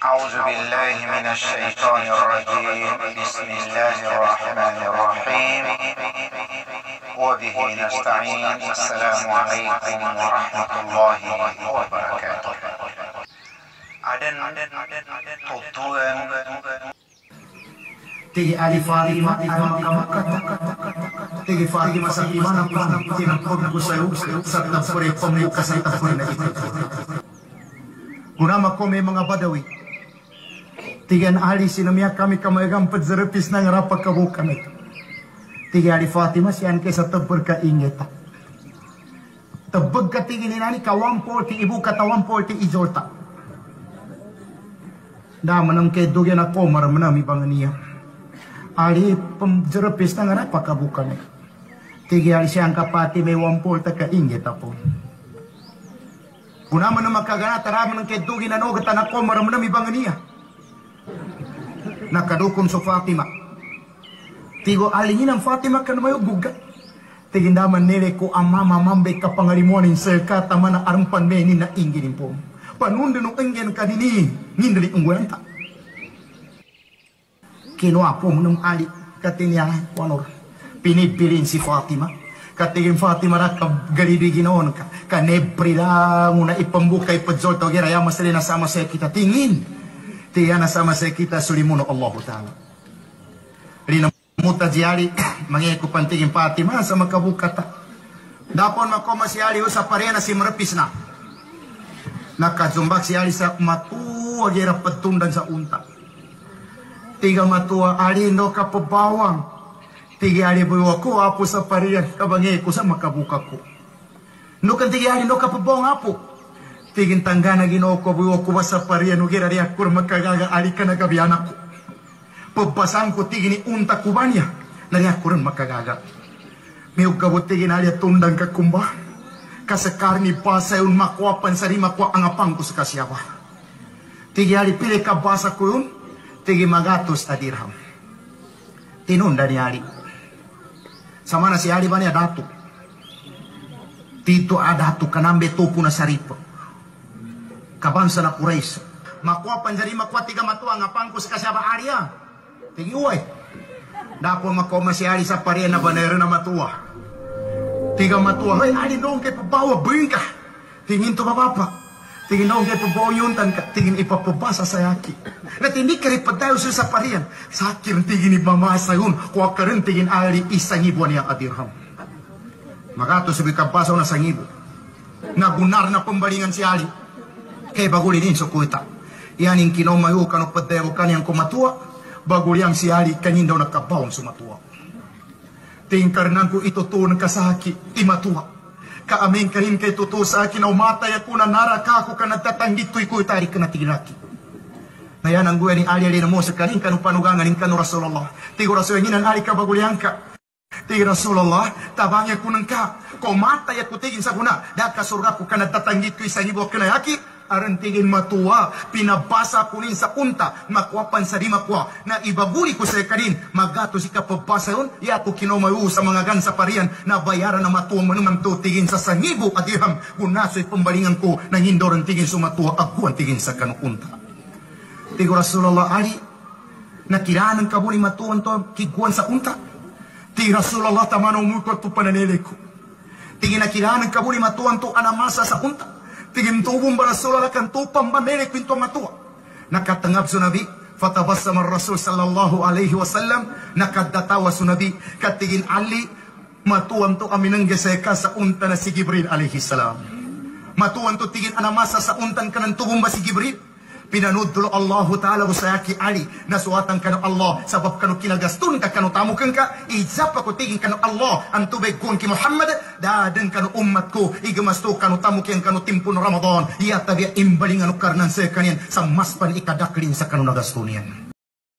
أعوذ بالله من الشيطان الرجيم بسم الله الرحمن الرحيم وبه نستعين السلام عليكم ورحمة الله وبركاته. Aden tutuan Tigi Ali Fatima Tigi Fatima sa imana tinapog sayo sa tapore pamukha sa tapore na ito. Kunama ko may mga Badawi Tigan Ali sinamiya kami kamayagang padzarapis ng rapak kabo kami. Tigi Ali Fatima siyan kay sa tabor ka ingeta. Tabag ka tigi ni nani kawampol ti ibu katawampol ti ijorta. Daman ang kay dugyan ako maramanami bang niya. Ali padzarapis ng rapak kabo kami. Tigi Ali siyan kapati may wampol ta ka ingeta po. Kunama na makaganata raman ang kay dugyan na nogatan ako maramanami bang niya. Nakadukom sa Fatima. Tigo alingin ang Fatima ka na mayo buga. Tigindaman nile ko ang mama mambe kapangalimuanin sa katama na arumpan menin na inginin po. Panunda nung ingin ka nini, ngindali ang gwenta. Kinuha po nung ali katinyang wanor. Pinipilin si Fatima. Katigin Fatima na kagalibigin noon ka. Kanebri lang muna ipambukay padzol to gira yamas rin na sama sa kita tingin. Tiya na sama sa kita sulimuno Allah Ta'ala. Rina muta jiyari mangiku pantigin Fatima sa makabukata. Dapon makoma si Ali sa parena si merepis na. Nakazumbak si Ali sa matua gira petundan sa unta. Tiga matua Ali no kapabawang. Tiga Ali buwa ko apo sa parian kabangiku sa makabukaku. Nukan tiga Ali no kapabawang apo. Tigin tanggana ginoko buwo ko sa parian ugira ria kur makagaga ali kana gabianak ko. Pagpasan ko tigin unta kubanya na ria kur makagaga. Miug gabot tigin ali tundang ka kumba. Kasakar ni pasay un makwapan sa rima ko ang apang ko sa kasyawa. Tigi ali pili ka basa ko yun. Tigi magatos a dirham. Tinunda ni ali. Sama na si ali ba niya datu. Tito adatu kanambe tupo na saripo. Kabansa na Quraish. Makuha panjari makuha tiga matua ngapangkus kasyaba Arya. Tigi uway. Dapo makuha masyari sa pariya na banero na matua. Tiga matua. Ay, ali noong kay pabawa bingka. Tingin to babapa. Tingin noong kay pabawa yuntan ka. Tingin ipapabasa sa yaki. At hindi ka rin padayo sa pariyan. Sakir tingin ibamasa yun. Kuha ka rin tingin ali isang ibuan niya adirham. Makato sabi kabasa na sang ibu. Nagunar na pembalingan si Ali. Kaya baguli din so kuita. Yan yung kinomayo kano padewo kaniyang kumatua. Baguli ang si Ali kanyin daw nakabawang sumatua. Tingkarnan ko itutunan ka sa haki. Imatua. Kaamin ka rin kay tutu sa akin. Umatay ako na naraka ako ka nagtatanggit to'y ko itarik ka na tiginaki. Na yan ang guya ni Ali na mo sa kanin kanu panugangan ng kanu Rasulullah. Tigo Rasulullah ang Ali ka bagulihan ka. Tigi Rasulullah, tabangya ko nang ka. Kumatay at kutigin sa kuna. Dahil kasurga ko ka nagtatanggit ko isang ibo kinayaki. Aran tigin matua, pinabasa ko rin sa unta, makwapan sa di makwa, na ibaguli ko sa kanin, magato si kapabasa yun, yato kinomayu sa mga gansa parian, na bayaran na matuang manumang to, tigin sa sangibo at dirham, gunaso'y pambalingan ko, na hindoran tigin sumatua, agkuan tigin sa kanuunta. Tigo Rasulullah Ali, nakiraan ng kabuli matuan to, kiguan sa unta. Tigo Rasulullah tamano umukot to pananili ko. Tigin nakiraan ng kabuli matuan to, anamasa sa unta. Tigim tubong ba Rasulullah kan tupang banere kwento matua. Nakatangab sa Nabi. Fatabassam ar-Rasul sallallahu alaihi wasallam. Nakadatawa sa Nabi. Katigin Ali. Matuan to kami nang geseka sa unta na si Jibril alaihi salam. Matuan to tigin anamasa sa untan ka ng tubong ba si Jibril. Pinanudlo Allah Ta'ala usayaki Ali. Nasuatan ka ng Allah. Sabab kanu kinagastun ka kanu tamukan ka. Ijap ako tigin kanu Allah. Ang tubig kun ki Muhammad. Dadan kanu umat ko. Igamasto kanu tamukin kanu timpun Ramadan. Iya tabi imbaling anu karnan sa kanyan. Sa maspan ikadaklin sa kanu nagastunian.